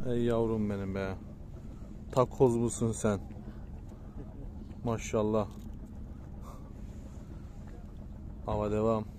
Ey yavrum benim be. Takoz musun sen? Maşallah. Hava devam.